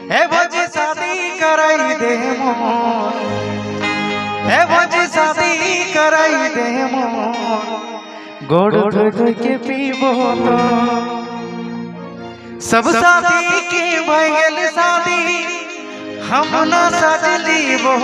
हे भोजी शादी कराई दे मोर, हे भोजी शादी कराई दे मोर, गोड़ धोई धोई के पीबो तो सब शादी के भइल शादी हम न सजलीबो।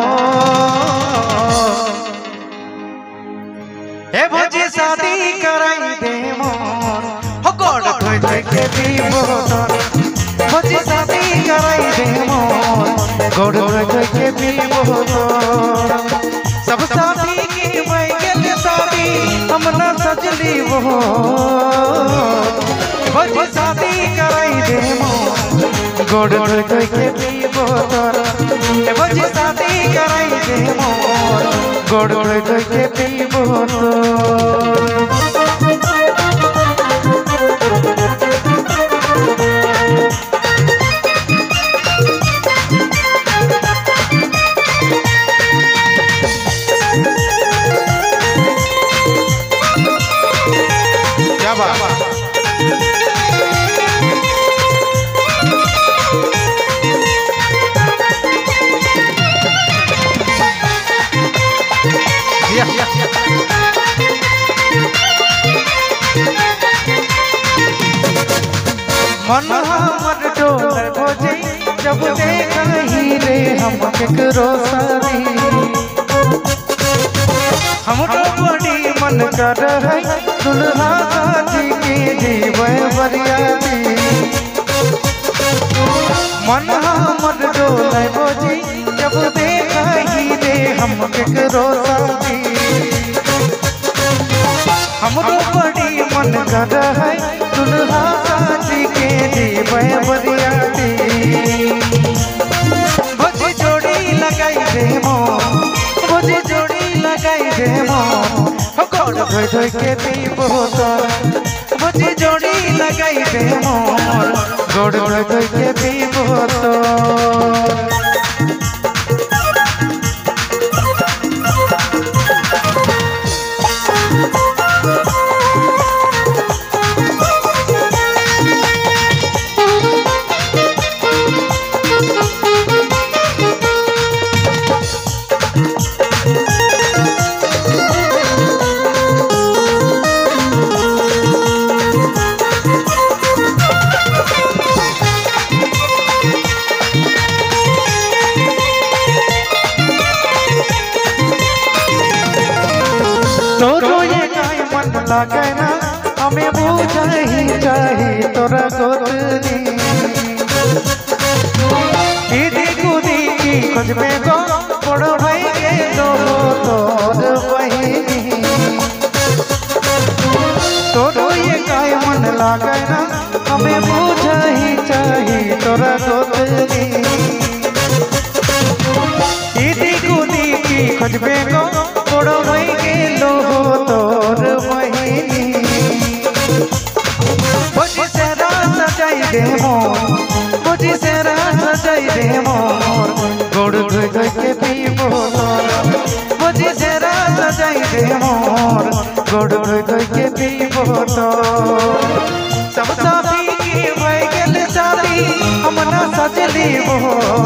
हे भोजी शादी कराई दे मोर, हो गोड़ धोई धोई के पीबो तो भोजी शादी कराई दे मोर, गोड़ धोई धोई के पीबो तो सब शादी के भइल शादी हम न सजलीबो। भोजी शादी कराई दे मोर, गोड़ धोई धोई के पीबो तो भोजी शादी कराई दे मोर, गोड़ धोई धोई के पीबो तो। क्या बात मन हमर डोल भोजी जब देखही रे हम केकरो शादी, हमरो बड़ी मन कर है दुल्हा साजी के जीवे बरियाती। मन हमर डोल भोजी जब देखही रे हम केकरो शादी, हमरो बड़ी मन कर है दुल्हा साजी के जीवे बरियाती। भोजी जोड़ी लगाई दे मोर, भोजी जोड़ी लगाई दे मोर, गोड़ धोई धोई के पीबो तो भोजी जोड़ी लगाई दे मोर, गोड़ धोई धोई के पीबो तो। तो ये काय मन लागे ना हमें बुझाही चाही तोरा गोतनी, दीदी कूदी की खोज में गो बड़ो भाई के दो तोर बहिनी। तो ये काय मन लागे ना हमें बुझाही चाही तोरा गोतनी, दीदी कूदी की खोज में गो बड़ो भाई के लो तोर बहिनी। भोजी सेरा सजाई दे मोर, भोजी सेरा सजाई दे मोर, गोड़ धोई धोई के पीबो तो भोजी सेरा सजाई दे मोर, गोड़ धोई धोई के पीबो तो सब शादी के भइल शादी हम न सजलीबो।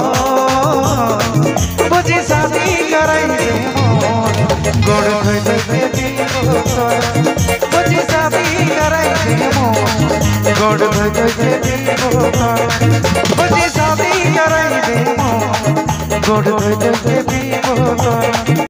भोजी शादी कराई दे मोर, गोड़ धोई धोई के पीबो तो भोजी शादी कराई दे मोर, गोड़ धोई धोई के पीबो तो भोजी शादी कराई दे मोर, गोड़ धोई धोई के पीबो तो।